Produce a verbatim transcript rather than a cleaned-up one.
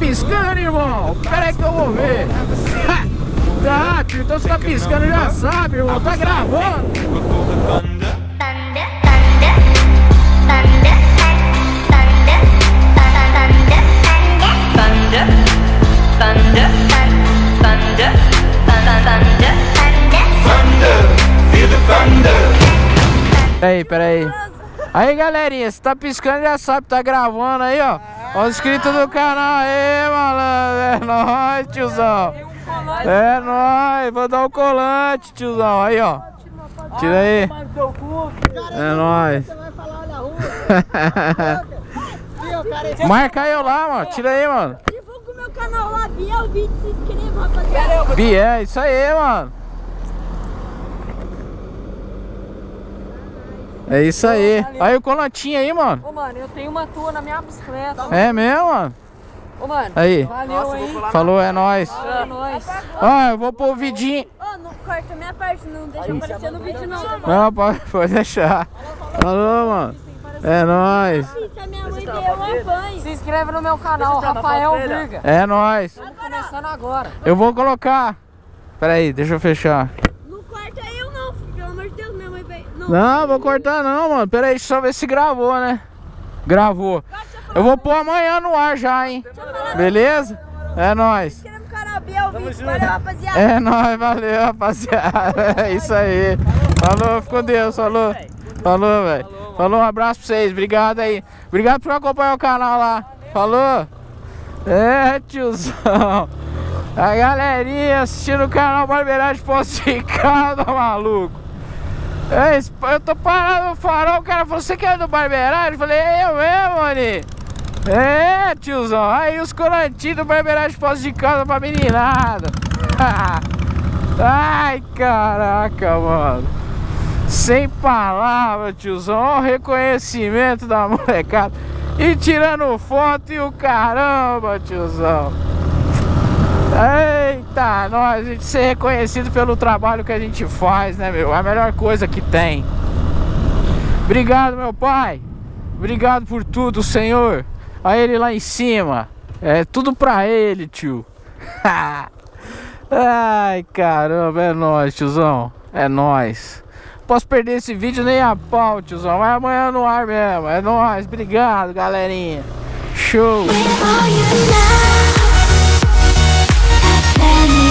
piscando, irmão? Pera aí que eu vou ver. Tá, tio, então você tá piscando, já sabe, irmão. Tá gravando. Peraí, peraí. Aí, galerinha, você tá piscando, já sabe, tá gravando aí, ó. Ó, inscrito do canal aí, malandro. É nóis, tiozão. É nóis, vou dar o colante, tiozão. Aí, ó. Tira aí. É nóis. Marca eu lá, mano. Tira aí, mano. Divulga o meu canal lá, Biel Vídeo, se inscreva, rapaziada. Biel, isso aí, mano. É isso aí. Aí o colantinho aí, mano. Ô, mano, eu tenho uma tua na minha bicicleta. É mesmo, mano? Ô, mano, aí. Valeu aí. Falou, é nóis. É nóis. Ó, eu vou pôr o vidinho. Ô, não corta minha parte, não deixa aparecer no vídeo, não. Não, pode, pode deixar. Falou, mano. É nóis. Se a minha mãe der, eu apanho. Se inscreve no meu canal, Rafael Virga. É nóis. Estamos começando agora. Eu vou colocar. Pera aí, deixa eu fechar. Não corta eu, não, filho. Pelo amor de Deus, minha mãe vai... Não, Não, vou cortar não, mano. Pera aí, deixa eu só ver se gravou, né? Gravou. Eu vou pôr amanhã no ar já, hein? Beleza? É nóis. Se inscreva no canal, Biel Vídeo. Valeu, rapaziada. É nóis, valeu, rapaziada. É isso aí. Falou, fica com Deus, falou. Falou, velho. Falou, um abraço pra vocês. Obrigado aí. Obrigado por acompanhar o canal lá. Falou. É, tiozão. A galerinha assistindo o canal Barbeiragem Poços de Caldas, maluco. É, eu tô parado no farol, o cara falou, você quer do Barbeiragem? Eu falei, é eu mesmo, mano. É, tiozão. Aí os colantinhos do Barbeiragem Poços de Caldas pra meninada. Ai, caraca, mano. Sem palavras, tiozão. Olha o reconhecimento da molecada. E tirando foto e o caramba, tiozão. Eita, nós, a gente ser reconhecido pelo trabalho que a gente faz, né, meu? É a melhor coisa que tem. Obrigado, meu pai. Obrigado por tudo, Senhor. A ele lá em cima. É tudo pra ele, tio. Ai, caramba, é nóis, tiozão. É nóis. Posso perder esse vídeo nem a pau, tiozão. Vai amanhã no ar mesmo. É nóis. Obrigado, galerinha. Show. Let me